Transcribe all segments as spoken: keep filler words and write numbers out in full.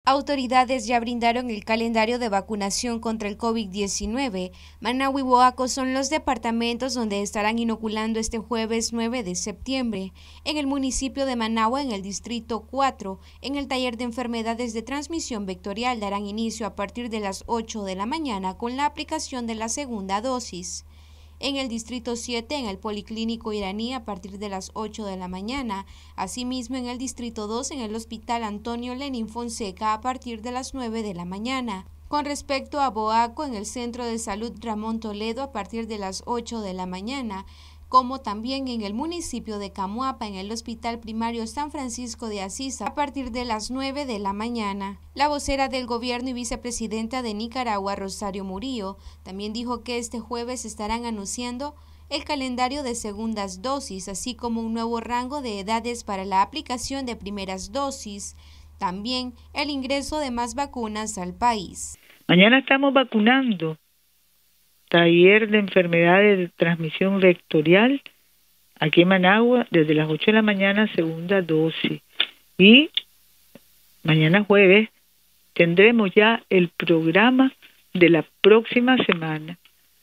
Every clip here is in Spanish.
Autoridades ya brindaron el calendario de vacunación contra el COVID diecinueve. Managua y Boaco son los departamentos donde estarán inoculando este jueves nueve de septiembre. En el municipio de Managua, en el distrito cuatro, en el taller de enfermedades de transmisión vectorial darán inicio a partir de las ocho de la mañana con la aplicación de la segunda dosis. En el distrito siete, en el Policlínico Iraní, a partir de las ocho de la mañana. Asimismo, en el distrito dos, en el Hospital Antonio Lenín Fonseca, a partir de las nueve de la mañana. Con respecto a Boaco, en el Centro de Salud Ramón Toledo, a partir de las ocho de la mañana, como también en el municipio de Camuapa, en el Hospital Primario San Francisco de Asís, a partir de las nueve de la mañana. La vocera del gobierno y vicepresidenta de Nicaragua, Rosario Murillo, también dijo que este jueves estarán anunciando el calendario de segundas dosis, así como un nuevo rango de edades para la aplicación de primeras dosis, también el ingreso de más vacunas al país. Mañana estamos vacunando. Taller de enfermedades de transmisión vectorial aquí en Managua desde las ocho de la mañana, segunda dosis. Y mañana jueves tendremos ya el programa de la próxima semana,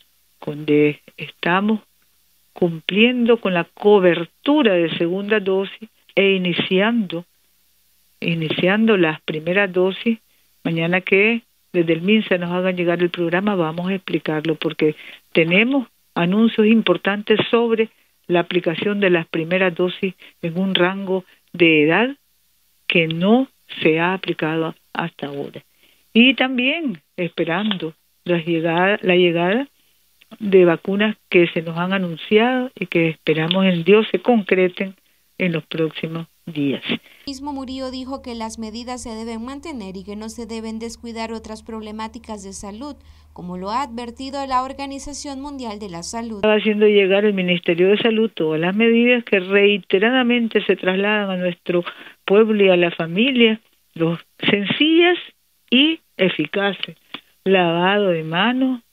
donde estamos cumpliendo con la cobertura de segunda dosis e iniciando, iniciando las primeras dosis. Mañana que desde el MINSA nos hagan llegar el programa, vamos a explicarlo, porque tenemos anuncios importantes sobre la aplicación de las primeras dosis en un rango de edad que no se ha aplicado hasta ahora. Y también esperando la llegada, la llegada de vacunas que se nos han anunciado y que esperamos en Dios se concreten en los próximos días. Mismo Murillo dijo que las medidas se deben mantener y que no se deben descuidar otras problemáticas de salud, como lo ha advertido la Organización Mundial de la Salud. Estaba haciendo llegar el Ministerio de Salud todas las medidas que reiteradamente se trasladan a nuestro pueblo y a la familia, los sencillas y eficaces: lavado de manos,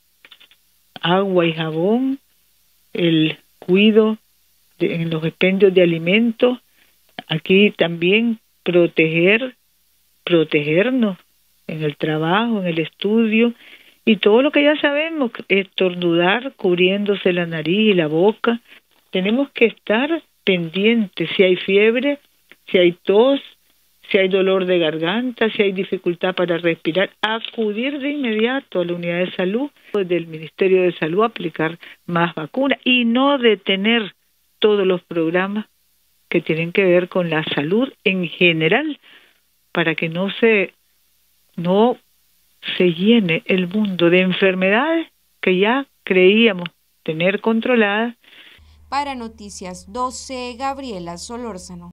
agua y jabón, el cuidado de, en los expendios de alimentos. Aquí también proteger, protegernos en el trabajo, en el estudio, y todo lo que ya sabemos, estornudar cubriéndose la nariz y la boca. Tenemos que estar pendientes si hay fiebre, si hay tos, si hay dolor de garganta, si hay dificultad para respirar, acudir de inmediato a la unidad de salud del Ministerio de Salud, aplicar más vacunas y no detener todos los programas que tienen que ver con la salud en general, para que no se no se llene el mundo de enfermedades que ya creíamos tener controladas. Para Noticias doce, Gabriela Solórzano.